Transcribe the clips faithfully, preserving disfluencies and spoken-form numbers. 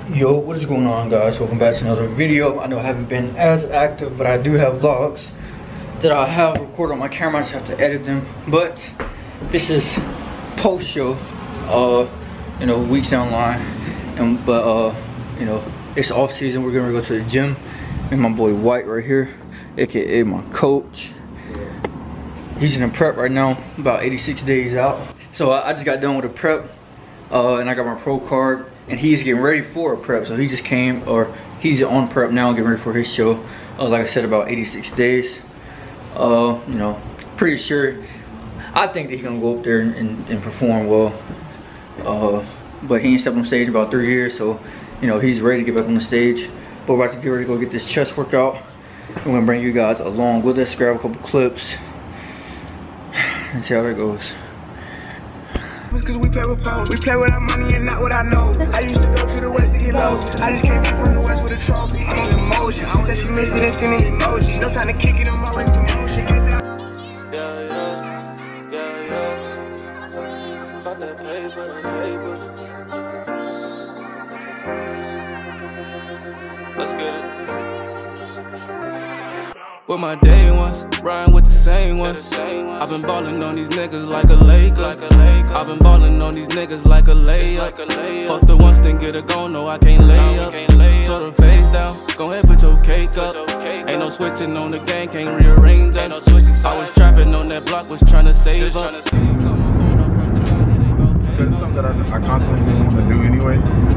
Yo, what is going on, guys? Welcome back to another video. I know I haven't been as active, but I do have vlogs that I have recorded on my camera. I just have to edit them. But this is post show, uh, you know, weeks down the line. And but uh, you know, it's off season. We're gonna go to the gym. And my boy White right here, aka my coach. He's in a prep right now, about eighty-six days out. So I, I just got done with a prep, uh, and I got my pro card. And he's getting ready for a prep, so he just came, or he's on prep now, getting ready for his show. Uh, like I said, about eighty-six days. Uh, you know, pretty sure. I think that he's gonna go up there and, and, and perform well. Uh, but he ain't stepped on stage in about three years, so you know he's ready to get back on the stage. But we're about to get ready to go get this chest workout. I'm gonna bring you guys along with us, grab a couple clips, and see how that goes. Cause we play with phones, we play with our money and not what I know. I used to go to the west to get lows. I just came back from the west with a trophy. I'm on emotion. She said she missed it and sent an emoji. No time to kick it, I'm always in motion. Yeah, yeah, yeah, yeah. Got that paper, that paper. Let's get it. With my day ones, riding with the same ones. I've been ballin' on these niggas like a Laker. I've been ballin' on these niggas like a layup. Fuck the ones, then get a go, no I can't lay up. Throw the face down, go ahead put your cake up. Ain't no switching on the game, can't rearrange us. I was trapping on that block, was trying to save up. Because it's something that I, I constantly been wanting to do anyway.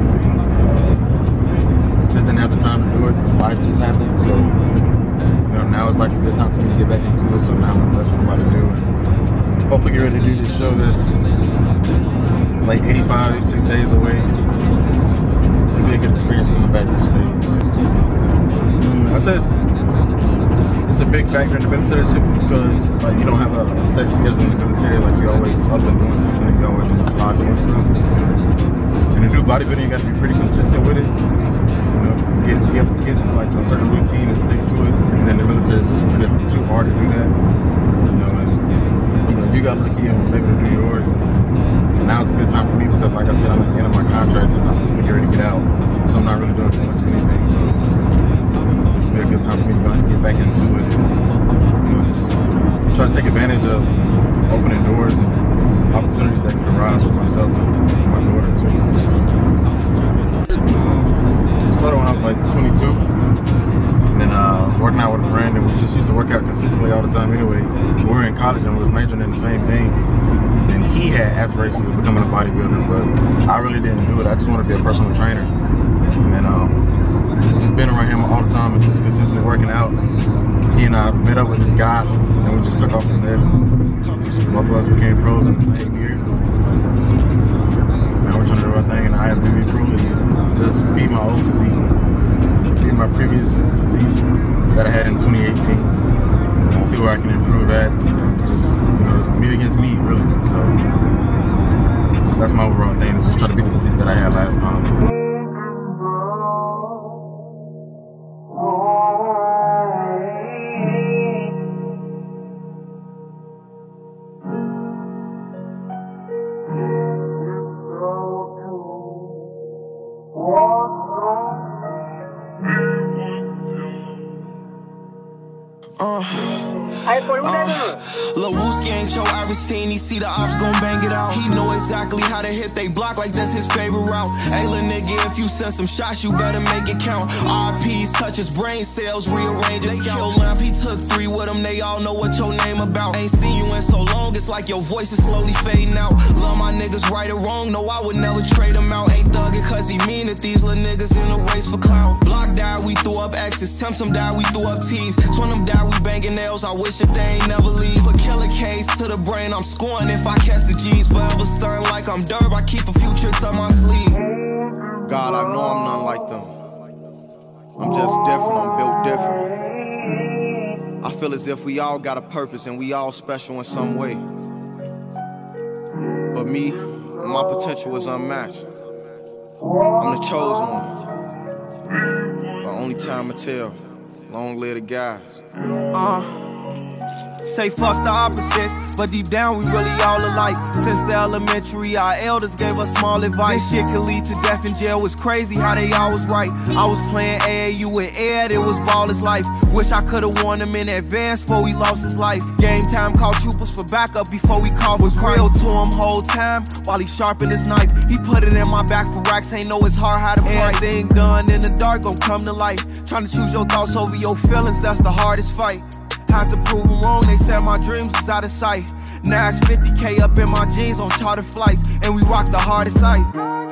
Just didn't have the time to do it, life just happened, so you know, now it's like a good time for me to get back into it, so now that's what I'm about to do. And hopefully get ready to do this show that's like eighty-five, eighty-six days away. It'll be a good experience coming back to the stage. I said it's, it's a big factor in the military because like, you don't have a, a set schedule in the military, like you're always up and doing something, you're always on the clock doing stuff. And to do bodybuilding, you got to be pretty consistent with it. Get, get, get like a certain routine and stick to it, and then the military is just pretty too hard to do that. You know, and, you know, you got lucky and was able to do yours. And now it's a good time for me because, like I said, I'm at the end of my contract and I'm getting ready to get out, so I'm not really doing too much of anything. So this will be a good time for me to go ahead and get back into it. You know, just try to take advantage of opening doors and opportunities that can arise with myself and my daughter too. Started when I was like twenty-two, and then uh, working out with a friend, and we just used to work out consistently all the time anyway. We were in college and we was majoring in the same thing, and he had aspirations of becoming a bodybuilder, but I really didn't do it. I just wanted to be a personal trainer, and then um, just being around him all the time and just consistently working out. He and I met up with this guy, and we just took off from there. Both of us became pros in the same year. Now we're trying to do our thing in the I F B B Pro League. Just beat my old physique, beat my previous physique that I had in twenty eighteen. See where I can improve at. Just, you know, me against me, really. So that's my overall thing, is just try to beat the physique that I had last time. Uh, uh, Lil Wooski ain't your Iverson, he see the ops gon' bang it out. He know exactly how to hit they block like that's his favorite route. Hey lil nigga, if you send some shots, you better make it count. R Ps touch his brain cells, rearrange his kill lamp. He took three with him, they all know what your name about. Ain't seen you in so long, it's like your voice is slowly fading out. Love my niggas right or wrong, no I would never trade him out. Ain't thuggin' cause he mean it, these little niggas in a race for clout. Block died, we threw up X's, Temps them died, we threw up T's. Twin them died, we banging nails, I wish that they ain't never leave. For killer case to the brain, I'm scoring if I catch the G's. Forever stern like I'm Derb, I keep a few tricks up my sleeve. God, I know I'm not like them. I'm just different, I'm built different. I feel as if we all got a purpose and we all special in some way. But me, my potential is unmatched. I'm the chosen one. But only time will tell. Long live the guys. Uh Say fuck the opposites, but deep down we really all alike. Since the elementary, our elders gave us small advice. This shit could lead to death in jail. It's crazy how they always right. I was playing A A U with Ed, it was ballers life. Wish I could've warned him in advance before he lost his life. Game time, call troopers for backup before we called was real to him whole time while he sharpened his knife. He put it in my back for racks, ain't know it's hard how to price. Everything done in the dark gon' come to light. Trying to choose your thoughts over your feelings, that's the hardest fight. Had to prove them wrong, they said my dreams was out of sight. Now it's fifty K up in my jeans on charter flights, and we rock the hardest ice.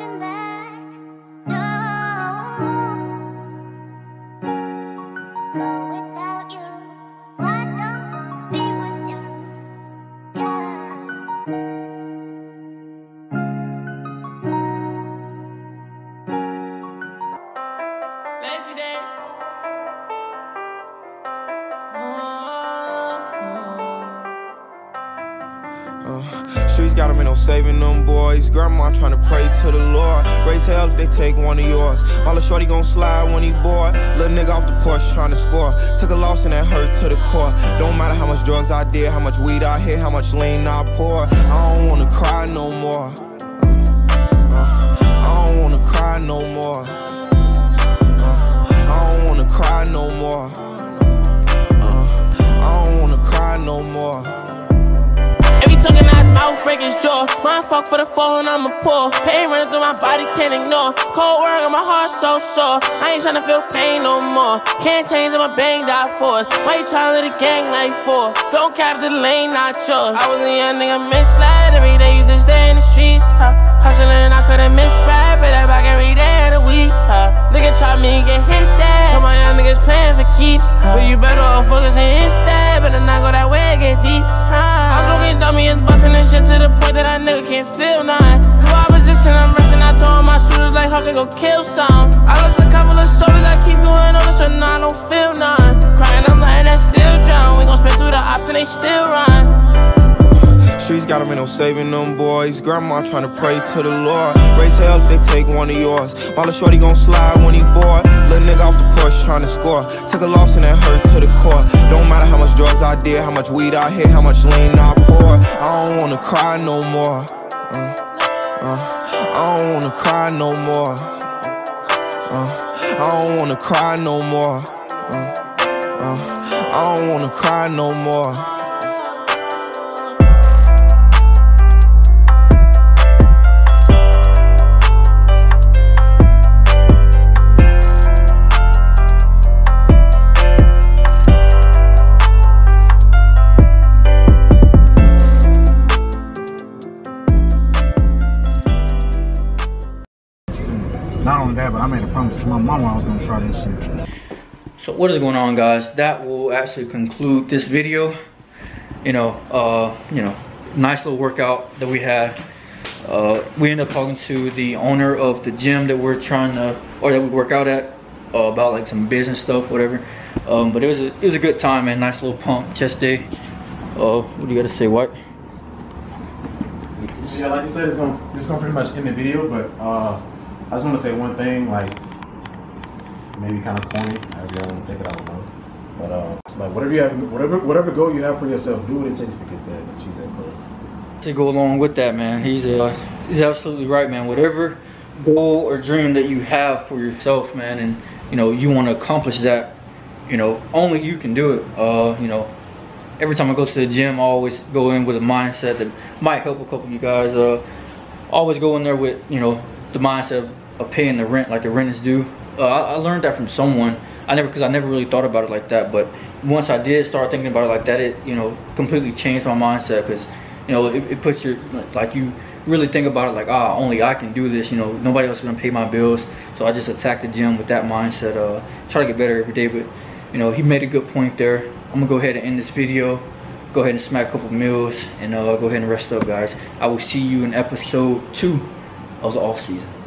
Uh, streets got them in no saving them boys. Grandma tryna pray to the Lord. Raise hell if they take one of yours. All the shorty gon' slide when he bored. Little nigga off the porch tryna score. Took a loss and that hurt to the core. Don't matter how much drugs I did, how much weed I hit, how much lean I pour. I don't wanna cry no more. uh, I don't wanna cry no more. uh, I don't wanna cry no more. uh, I don't wanna cry no more. Every token out his mouth break his jaw. Mind fuck for the phone, I'ma pour. Pain running through my body, can't ignore. Cold work on my heart so sore. I ain't tryna feel pain no more. Can't change it, my bang die for it. Why you tryna let the gang life for? Don't cap the lane, not yours. I was a young nigga misled. Every day used to stay in the streets. Huh? Hustling, I couldn't miss rap. But that back every day of the week. Huh? Nigga try me, get hit that. Come my young niggas playing for keeps. Huh? So you better off focusing instead. Better not go that way, get deep. Huh? I'm looking dummy and busting this shit to the point that I nigga can't feel none. No opposition, I'm rushing. I told my shooters like, how they go kill some. I lost a couple of sodas, I keep going on it, so now I don't feel none. Crying, I'm letting that still drown. We gon' spin through the ops and they still run. Streets got them in no saving them boys. Grandma tryna pray to the Lord. Raise hell if they take one of yours. While the shorty gon' slide when he bored. Little nigga off the porch tryna score. Took a loss and that hurt to the core. Don't matter how much drugs I did, how much weed I hit, how much lean I pour. I don't wanna cry no more. uh, uh, I don't wanna cry no more. uh, I don't wanna cry no more. uh, uh, I don't wanna cry no more. Not only that, but I made a promise to my mama I was gonna try this shit. So what is going on, guys? That will actually conclude this video. You know, uh, you know, nice little workout that we had. Uh, we ended up talking to the owner of the gym that we're trying to, or that we work out at, uh, about like some business stuff, whatever. Um, but it was a, it was a good time, man. Nice little pump chest day. Uh, what do you got to say, White? Yeah, like you said, it's gonna it's gonna pretty much end the video, but uh. I just want to say one thing, like, maybe kind of corny, however y'all want to take it, I don't know. But, uh, it's like, whatever you have, whatever whatever goal you have for yourself, do what it takes to get there and achieve that goal. To go along with that, man, he's uh, he's absolutely right, man. Whatever goal or dream that you have for yourself, man, and, you know, you want to accomplish that, you know, only you can do it. Uh, you know, every time I go to the gym, I always go in with a mindset that might help a couple of you guys. Uh, always go in there with, you know, the mindset of, of paying the rent like the rent is due. Uh, I, I learned that from someone. I never, because I never really thought about it like that. But once I did start thinking about it like that, it, you know, completely changed my mindset. Because, you know, it, it puts your, like, you really think about it like, ah, only I can do this. You know, nobody else is gonna pay my bills. So I just attacked the gym with that mindset. Uh, try to get better every day. But, you know, he made a good point there. I'm gonna go ahead and end this video. Go ahead and smack a couple meals and uh, go ahead and rest up, guys. I will see you in episode two of the off season.